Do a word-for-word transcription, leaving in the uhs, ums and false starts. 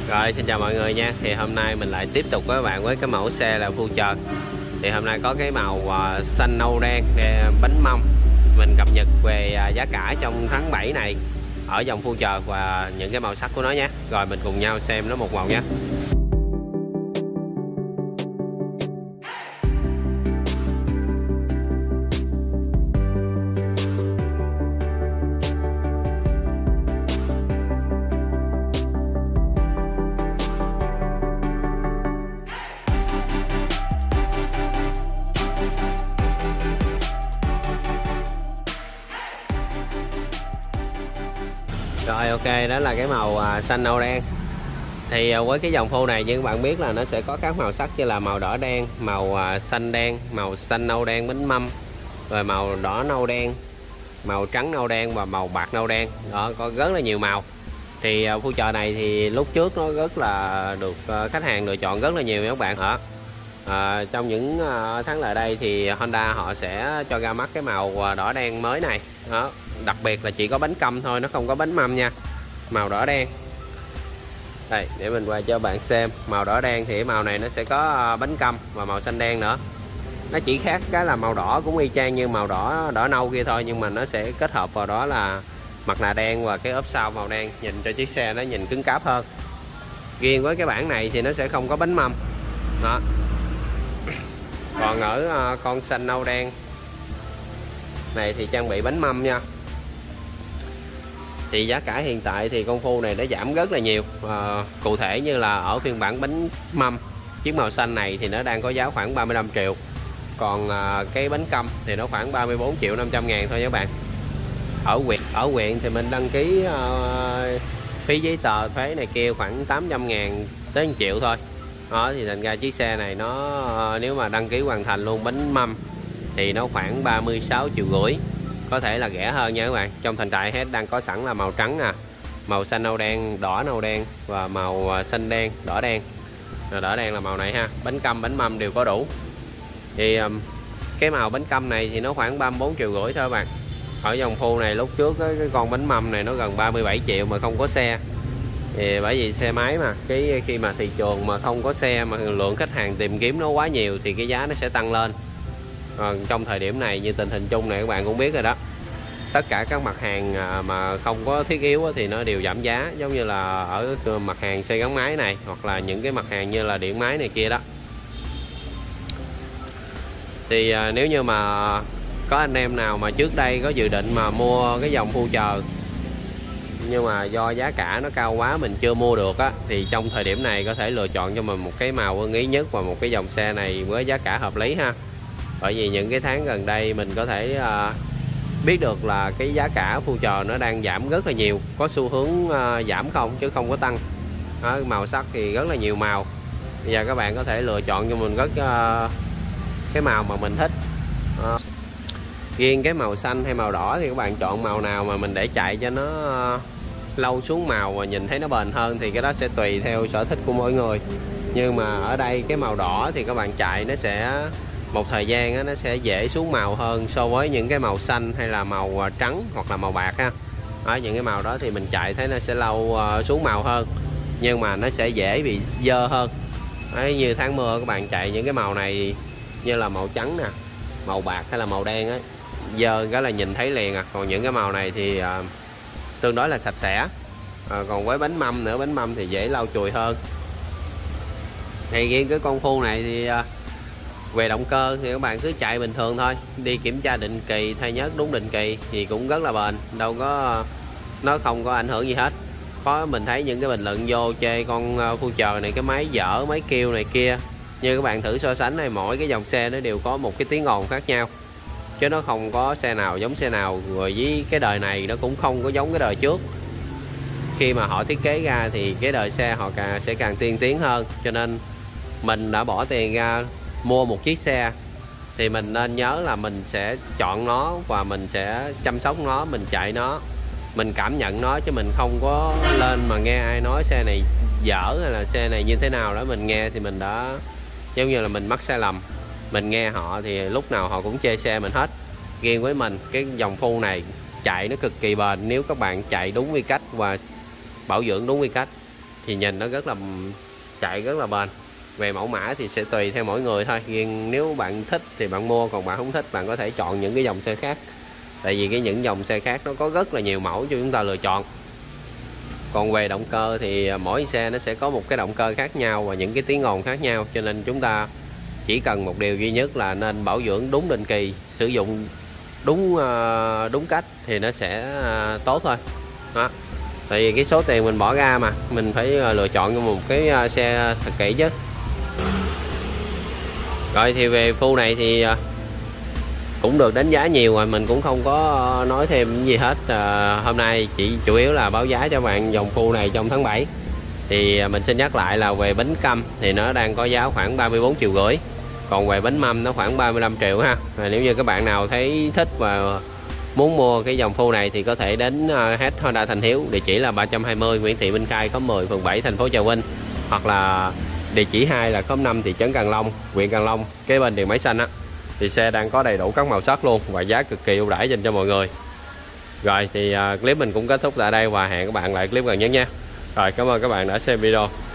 Rồi, xin chào mọi người nha. Thì hôm nay mình lại tiếp tục với các bạn với cái mẫu xe là Future. Thì hôm nay có cái màu uh, xanh nâu đen bánh mâm. Mình cập nhật về uh, giá cả trong tháng bảy này ở dòng Future và những cái màu sắc của nó nhé. Rồi mình cùng nhau xem nó một màu nhé. Rồi ok, đó là cái màu à, xanh nâu đen. Thì à, với cái dòng phô này như các bạn biết là nó sẽ có các màu sắc như là màu đỏ đen, màu à, xanh đen, màu xanh nâu đen bánh mâm, rồi màu đỏ nâu đen, màu trắng nâu đen và màu bạc nâu đen. Đó, có rất là nhiều màu. Thì à, Future này thì lúc trước nó rất là được à, khách hàng lựa chọn rất là nhiều nha các bạn hả. À, trong những à, tháng lại đây thì Honda họ sẽ cho ra mắt cái màu à, đỏ đen mới này. Đó, đặc biệt là chỉ có bánh căm thôi, nó không có bánh mâm nha. Màu đỏ đen đây, để mình quay cho bạn xem. Màu đỏ đen thì màu này nó sẽ có bánh căm và màu xanh đen nữa. Nó chỉ khác cái là màu đỏ cũng y chang như màu đỏ đỏ nâu kia thôi, nhưng mà nó sẽ kết hợp vào đó là mặt nạ đen và cái ốp sau màu đen, nhìn cho chiếc xe nó nhìn cứng cáp hơn. Riêng với cái bản này thì nó sẽ không có bánh mâm đó. Còn ở con xanh nâu đen này thì trang bị bánh mâm nha. Thì giá cả hiện tại thì con Phu này nó giảm rất là nhiều. à, Cụ thể như là ở phiên bản bánh mâm, chiếc màu xanh này thì nó đang có giá khoảng ba mươi lăm triệu. Còn à, cái bánh căm thì nó khoảng ba mươi bốn triệu năm trăm ngàn thôi các bạn. Ở huyện ở huyện thì mình đăng ký à, phí giấy tờ thuế này kia khoảng tám trăm ngàn tới một triệu thôi. Đó thì thành ra chiếc xe này nó à, nếu mà đăng ký hoàn thành luôn bánh mâm thì nó khoảng ba mươi sáu triệu rưỡi. Có thể là rẻ hơn nha các bạn. Trong thành trại hết đang có sẵn là màu trắng nè, màu xanh nâu đen, đỏ nâu đen và màu xanh đen, đỏ đen. Rồi đỏ đen là màu này ha. Bánh căm, bánh mâm đều có đủ. Thì um, cái màu bánh căm này thì nó khoảng ba mươi bốn triệu rưỡi thôi các bạn. Ở dòng Phu này lúc trước cái, cái con bánh mâm này nó gần ba mươi bảy triệu mà không có xe. Thì bởi vì xe máy mà, cái khi mà thị trường mà không có xe mà lượng khách hàng tìm kiếm nó quá nhiều thì cái giá nó sẽ tăng lên. Còn trong thời điểm này như tình hình chung này các bạn cũng biết rồi đó, tất cả các mặt hàng mà không có thiết yếu thì nó đều giảm giá, giống như là ở mặt hàng xe gắn máy này hoặc là những cái mặt hàng như là điện máy này kia đó. Thì nếu như mà có anh em nào mà trước đây có dự định mà mua cái dòng Future nhưng mà do giá cả nó cao quá mình chưa mua được á, thì trong thời điểm này có thể lựa chọn cho mình một cái màu ưng ý nhất và một cái dòng xe này với giá cả hợp lý ha. Bởi vì những cái tháng gần đây mình có thể uh, biết được là cái giá cả Future nó đang giảm rất là nhiều, có xu hướng uh, giảm không chứ không có tăng. Đó, màu sắc thì rất là nhiều màu. Bây giờ các bạn có thể lựa chọn cho mình rất uh, cái màu mà mình thích. Uh, riêng cái màu xanh hay màu đỏ thì các bạn chọn màu nào mà mình để chạy cho nó uh, lâu xuống màu và nhìn thấy nó bền hơn thì cái đó sẽ tùy theo sở thích của mỗi người. Nhưng mà ở đây cái màu đỏ thì các bạn chạy nó sẽ một thời gian á, nó sẽ dễ xuống màu hơn so với những cái màu xanh hay là màu trắng hoặc là màu bạc ha. Ở những cái màu đó thì mình chạy thấy nó sẽ lâu uh, xuống màu hơn, nhưng mà nó sẽ dễ bị dơ hơn. Đấy, như tháng mưa các bạn chạy những cái màu này như là màu trắng nè, màu bạc hay là màu đen á, dơ cái là nhìn thấy liền à. Còn những cái màu này thì uh, tương đối là sạch sẽ. uh, Còn với bánh mâm nữa, bánh mâm thì dễ lau chùi hơn. Thì riêng cái con Phu này thì uh, về động cơ thì các bạn cứ chạy bình thường thôi, đi kiểm tra định kỳ, thay nhớt đúng định kỳ thì cũng rất là bền, đâu có nó không có ảnh hưởng gì hết. Có mình thấy những cái bình luận vô chê con Future này cái máy dở, máy kêu này kia, như các bạn thử so sánh này, mỗi cái dòng xe nó đều có một cái tiếng ồn khác nhau chứ nó không có xe nào giống xe nào. Rồi với cái đời này nó cũng không có giống cái đời trước. Khi mà họ thiết kế ra thì cái đời xe họ càng sẽ càng tiên tiến hơn, cho nên mình đã bỏ tiền ra mua một chiếc xe thì mình nên nhớ là mình sẽ chọn nó và mình sẽ chăm sóc nó, mình chạy nó, mình cảm nhận nó, chứ mình không có lên mà nghe ai nói xe này dở hay là xe này như thế nào đó mình nghe thì mình đã giống như là mình mắc sai lầm. Mình nghe họ thì lúc nào họ cũng chê xe mình hết. Riêng với mình cái dòng Phu này chạy nó cực kỳ bền, nếu các bạn chạy đúng quy cách và bảo dưỡng đúng quy cách thì nhìn nó rất là chạy rất là bền. Về mẫu mã thì sẽ tùy theo mỗi người thôi, riêng nếu bạn thích thì bạn mua, còn bạn không thích bạn có thể chọn những cái dòng xe khác. Tại vì cái những dòng xe khác nó có rất là nhiều mẫu cho chúng ta lựa chọn. Còn về động cơ thì mỗi xe nó sẽ có một cái động cơ khác nhau và những cái tiếng ồn khác nhau, cho nên chúng ta chỉ cần một điều duy nhất là nên bảo dưỡng đúng định kỳ, sử dụng đúng đúng cách thì nó sẽ tốt thôi đó. Tại vì cái số tiền mình bỏ ra mà mình phải lựa chọn cho một cái xe thật kỹ chứ. Rồi thì về phu này thì cũng được đánh giá nhiều rồi, mình cũng không có nói thêm gì hết. À, hôm nay chỉ chủ yếu là báo giá cho bạn dòng phu này trong tháng bảy. Thì mình xin nhắc lại là về bánh căm thì nó đang có giá khoảng ba mươi bốn triệu rưỡi, còn về bánh mâm nó khoảng ba mươi lăm triệu ha. Và nếu như các bạn nào thấy thích và muốn mua cái dòng phu này thì có thể đến hết Honda Thành Hiếu, địa chỉ là ba trăm hai mươi Nguyễn Thị Minh Khai, khóm mười, phường bảy, thành phố Trà Vinh, hoặc là địa chỉ hai là khóm năm, thị trấn Càng Long, huyện Càng Long, kế bên Điện Máy Xanh á. Thì xe đang có đầy đủ các màu sắc luôn và giá cực kỳ ưu đãi dành cho mọi người. Rồi thì clip mình cũng kết thúc tại đây và hẹn các bạn lại clip gần nhất nha. Rồi, cảm ơn các bạn đã xem video.